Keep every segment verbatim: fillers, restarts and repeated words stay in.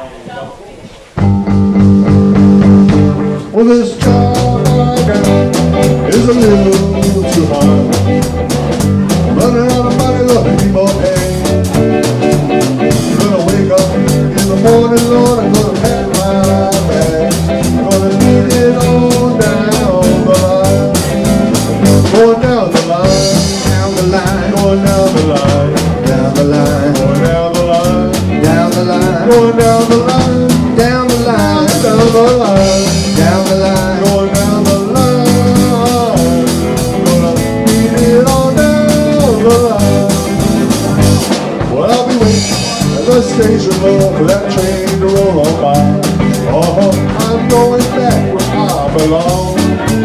Well, this job I got is a little too hard. Running out of money, Lord, need more pay. Gonna wake up in the morning, Lord, I'm gonna pack my bag. Gonna lead it on down the line. Going down the line, down the line, going down the line, down the line, going down the line, down the line, going down the line, down the line, down the line, down the line, going down the line. Gonna lead it on down the line. Well, I'll be waiting at the station, Lord, for that train to roll on by. Oh, I'm going back where I belong.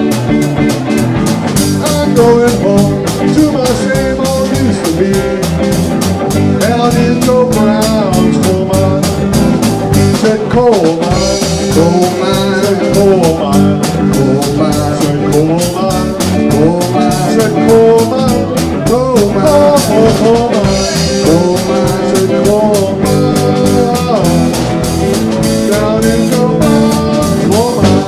I'm going home to my same old used to be. Down in Joe Brown's coal mine. Said coal mine, coal mine, said coal mine, coal mine, said coal mine, coal mine, said coal mine, coal mine, coal mine, coal mine, said coal mine. Down in Joe Brown's coal mine.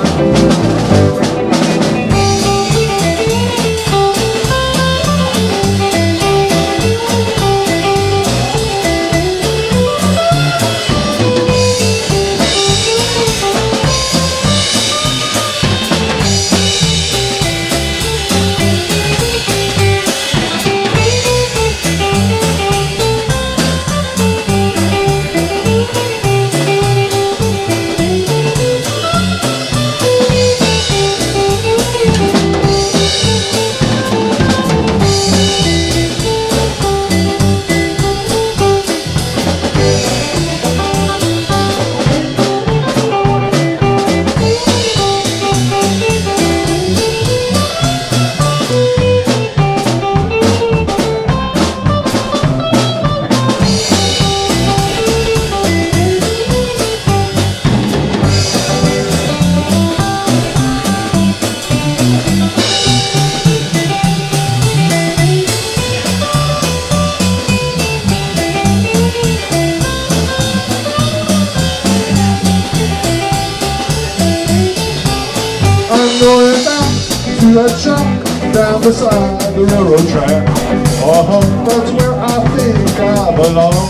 I'm going back to that shop down beside the railroad track. Oh, that's where I think I belong.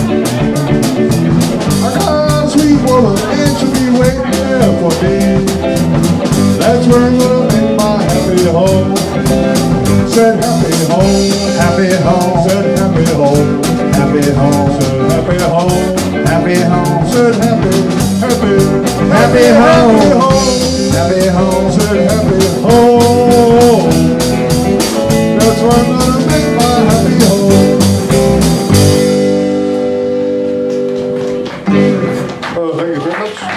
I got a sweet woman and she'll be waiting there for me. That's where I'm gonna make my happy home. Said happy home, happy home, said happy home, happy home, said happy home, happy home, said happy, happy, happy home. Happy home, said happy home. That's where I'm gonna make my happy home. Oh, thank you very much.